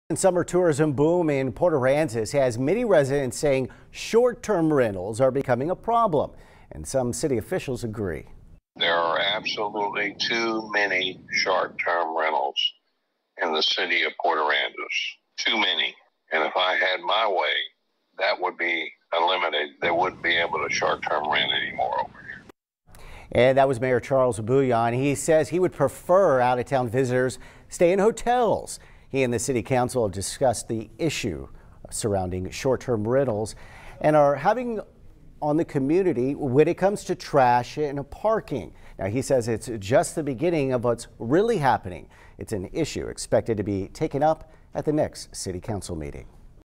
Summer tourism boom in Port Aransas has many residents saying short-term rentals are becoming a problem, and some city officials agree. There are absolutely too many short-term rentals in the city of Port Aransas. Too many. And if I had my way, that would be eliminated. They wouldn't be able to short-term rent anymore over here. And that was Mayor Charles Bouillon. He says he would prefer out-of-town visitors stay in hotels. He and the city council have discussed the issue surrounding short-term rentals and are having on the community when it comes to trash and parking. Now, he says it's just the beginning of what's really happening. It's an issue expected to be taken up at the next city council meeting.